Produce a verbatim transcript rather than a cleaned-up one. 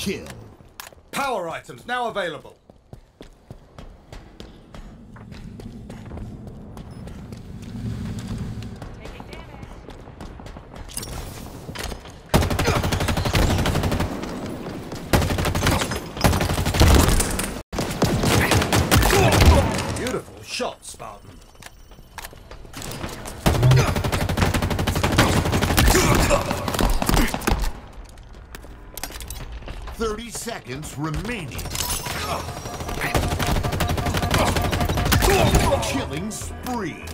kill. Power items now available. Beautiful shot, Spartan. Thirty seconds remaining. Killing spree.